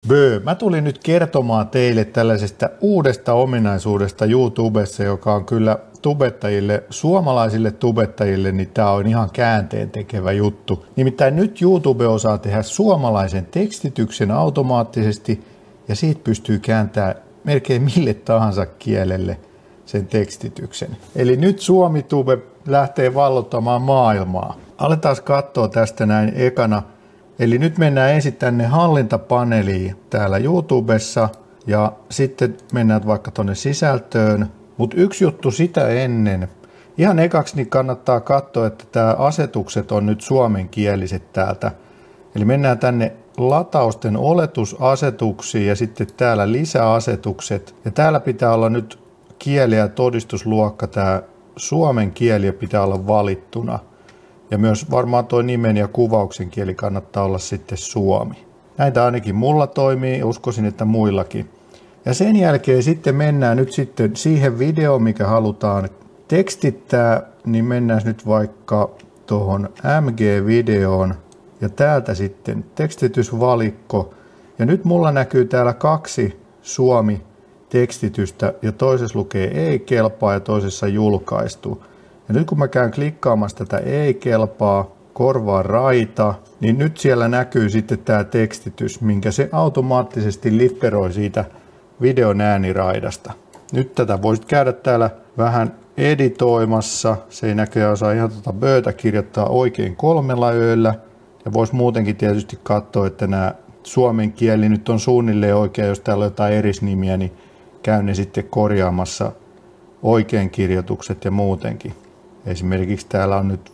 Mä tulin nyt kertomaan teille tällaisesta uudesta ominaisuudesta YouTubessa, joka on kyllä tubettajille, suomalaisille tubettajille, niin tää on ihan käänteen tekevä juttu. Nimittäin nyt YouTube osaa tehdä suomalaisen tekstityksen automaattisesti ja siitä pystyy kääntämään melkein mille tahansa kielelle sen tekstityksen. Eli nyt Suomi-tube lähtee vallottamaan maailmaa. Aletaan katsoa tästä näin ekana. Eli nyt mennään ensin tänne hallintapaneeliin täällä YouTubessa ja sitten mennään vaikka tonne sisältöön. Mutta yksi juttu sitä ennen. Ihan ekaksi niin kannattaa katsoa, että tämä asetukset on nyt suomenkieliset täältä. Eli mennään tänne latausten oletusasetuksiin ja sitten täällä lisäasetukset. Ja täällä pitää olla nyt kieli- ja todistusluokka, tämä suomen kieli pitää olla valittuna. Ja myös varmaan tuo nimen ja kuvauksen kieli kannattaa olla sitten suomi. Näitä ainakin mulla toimii ja uskoisin, että muillakin. Ja sen jälkeen sitten mennään nyt sitten siihen videoon, mikä halutaan tekstittää, niin mennään nyt vaikka tuohon MG-videoon ja täältä sitten tekstitysvalikko. Ja nyt mulla näkyy täällä 2 suomi-tekstitystä ja toisessa lukee ei kelpaa ja toisessa julkaistu. Ja nyt kun mä käyn klikkaamaan tätä ei kelpaa, korvaa raita, niin nyt siellä näkyy sitten tämä tekstitys, minkä se automaattisesti litteroi siitä videon ääniraidasta. Nyt tätä voisit käydä täällä vähän editoimassa. Se ei näköjään osaa ihan böötä kirjoittaa oikein 3 öillä. Ja voisi muutenkin tietysti katsoa, että nämä suomen kieli nyt on suunnilleen oikein. Jos täällä on jotain erisnimiä, niin käy ne sitten korjaamassa oikein kirjoitukset ja muutenkin. Esimerkiksi täällä on nyt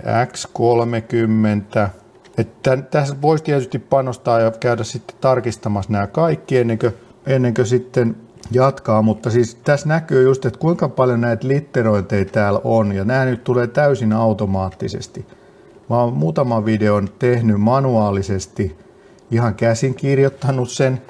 EX30. Tässä voisi tietysti panostaa ja käydä sitten tarkistamassa nämä kaikki ennen kuin sitten jatkaa, mutta siis tässä näkyy just, että kuinka paljon näitä litterointeja täällä on, ja nämä nyt tulee täysin automaattisesti. Mä oon muutaman videon tehnyt manuaalisesti, ihan käsin kirjoittanut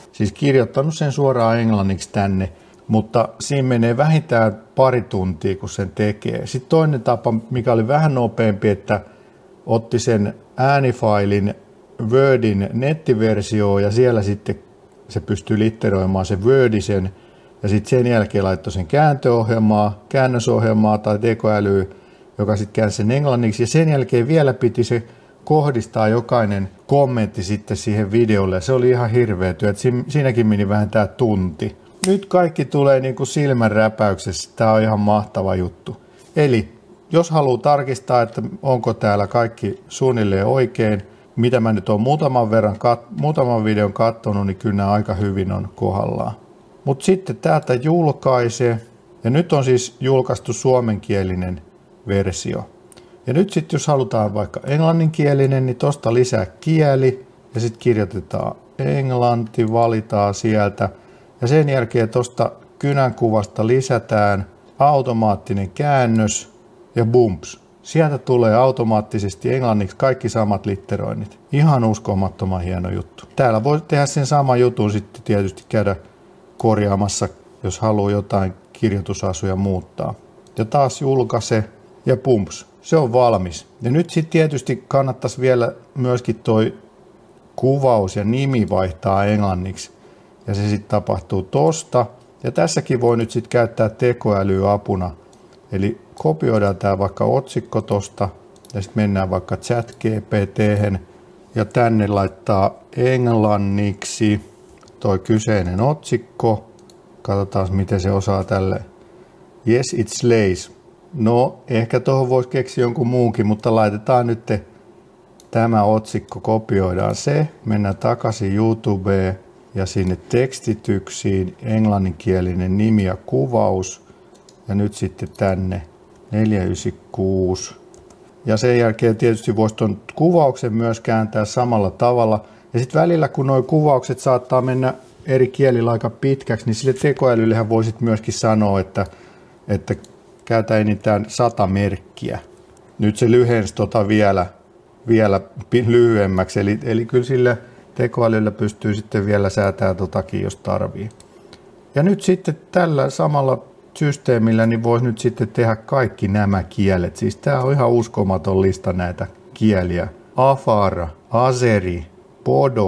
sen suoraan englanniksi tänne, mutta siinä menee vähintään pari tuntia, kun sen tekee. Sitten toinen tapa, mikä oli vähän nopeampi, että otti sen äänifailin Wordin nettiversioon ja siellä sitten se pystyy litteroimaan sen Wordisen ja sitten sen jälkeen laittoi sen käännösohjelmaa tai tekoälyä, joka sitten käänsi sen englanniksi ja sen jälkeen vielä piti se kohdistaa jokainen kommentti sitten siihen videolle ja se oli ihan hirveä työ, että siinäkin meni vähän tää tunti. Nyt kaikki tulee niin kuin silmänräpäyksessä, tää on ihan mahtava juttu. Eli jos haluaa tarkistaa, että onko täällä kaikki suunnilleen oikein, mitä mä nyt oon muutaman videon katsonut, niin kyllä nämä aika hyvin on kohdallaan. Mutta sitten täältä julkaise, ja nyt on siis julkaistu suomenkielinen versio. Ja nyt sitten jos halutaan vaikka englanninkielinen, niin tosta lisää kieli, ja sitten kirjoitetaan englanti, valitaan sieltä. Ja sen jälkeen tuosta kynänkuvasta lisätään automaattinen käännös ja bumps. Sieltä tulee automaattisesti englanniksi kaikki samat litteroinnit. Ihan uskomattoman hieno juttu. Täällä voi tehdä sen saman jutun sitten tietysti käydä korjaamassa, jos haluaa jotain kirjoitusasuja muuttaa. Ja taas julkaise ja bumps. Se on valmis. Ja nyt sitten tietysti kannattaisi vielä myöskin toi kuvaus ja nimi vaihtaa englanniksi. Ja se sitten tapahtuu tosta. Ja tässäkin voi nyt sitten käyttää tekoälyä apuna. Eli kopioidaan tää vaikka otsikko tosta ja sitten mennään vaikka ChatGPT:hen ja tänne laittaa englanniksi toi kyseinen otsikko. Katsotaan miten se osaa tälle. Yes, it slays. No, ehkä tuohon voisi keksiä jonkun muunkin, mutta laitetaan nyt tämä otsikko, kopioidaan se. Mennään takaisin YouTubeen ja sinne tekstityksiin, englanninkielinen nimi ja kuvaus. Ja nyt sitten tänne 496. Ja sen jälkeen tietysti voisi tuon kuvauksen myös kääntää samalla tavalla. Ja sitten välillä kun nuo kuvaukset saattaa mennä eri kielillä aika pitkäksi, niin sille tekoälyllehän voisit myöskin sanoa, että käytä enintään 100 merkkiä. Nyt se lyhensi vielä lyhyemmäksi. Eli kyllä sille tekoälyllä pystyy sitten vielä säätämään totakin, jos tarvii. Ja nyt sitten tällä samalla systeemillä niin voisi nyt sitten tehdä kaikki nämä kielet. Siis tää on ihan uskomaton lista näitä kieliä. Afar, Azeri, Bodo,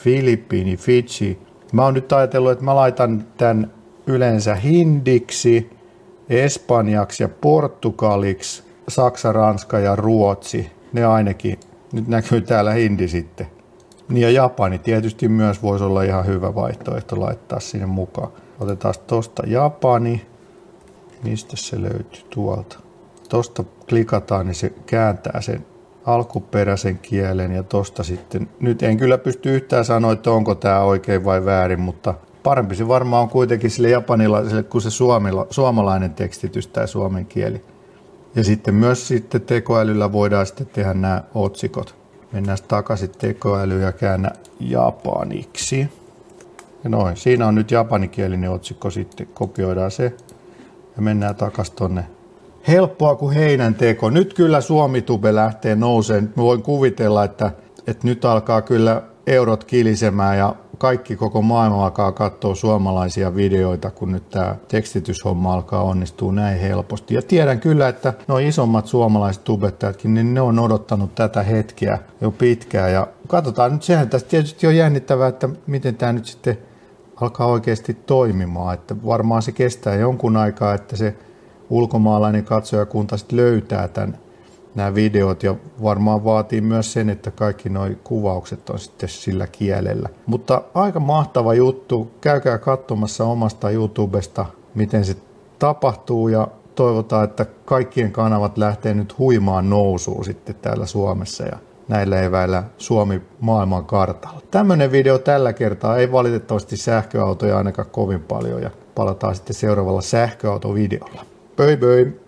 Filippiini, Fidži. Mä oon nyt ajatellut, että mä laitan tämän yleensä hindiksi, espanjaksi ja portugaliksi, Saksa, Ranska ja Ruotsi. Ne ainakin. Nyt näkyy täällä hindi sitten. Niin ja Japani tietysti myös voisi olla ihan hyvä vaihtoehto laittaa sinne mukaan. Otetaan tosta Japani. Mistä se löytyy tuolta? Tosta klikataan, niin se kääntää sen alkuperäisen kielen ja tosta sitten. Nyt en kyllä pysty yhtään sanoa, että onko tämä oikein vai väärin, mutta parempi se varmaan on kuitenkin sille japanilaiselle kuin se suomalainen tekstitys tai suomen kieli. Ja sitten myös sitten tekoälyllä voidaan sitten tehdä nämä otsikot. Mennään takaisin tekoälyyn ja käännä japaniksi. Ja noin, siinä on nyt japanikielinen otsikko sitten, kopioidaan se ja mennään takaisin tonne. Helppoa kuin heinän teko. Nyt kyllä SuomiTube lähtee nouseen. Mä voin kuvitella, että nyt alkaa kyllä eurot kilisemään ja kaikki koko maailma alkaa katsoa suomalaisia videoita, kun nyt tämä tekstityshomma alkaa onnistua näin helposti. Ja tiedän kyllä, että nuo isommat suomalaiset tubettajatkin, niin ne on odottanut tätä hetkeä jo pitkään. Ja katsotaan nyt, sehän tässä tietysti on jännittävää, että miten tämä nyt sitten alkaa oikeasti toimimaan. Että varmaan se kestää jonkun aikaa, että se ulkomaalainen katsojakunta sitten löytää nämä videot ja varmaan vaatii myös sen, että kaikki nuo kuvaukset on sitten sillä kielellä. Mutta aika mahtava juttu. Käykää katsomassa omasta YouTubesta, miten se tapahtuu ja toivotaan, että kaikkien kanavat lähtee nyt huimaan nousuun sitten täällä Suomessa ja näillä eväillä Suomi maailman kartalla. Tämmöinen video tällä kertaa, ei valitettavasti sähköautoja ainakaan kovin paljon ja palataan sitten seuraavalla sähköautovideolla. Bye bye!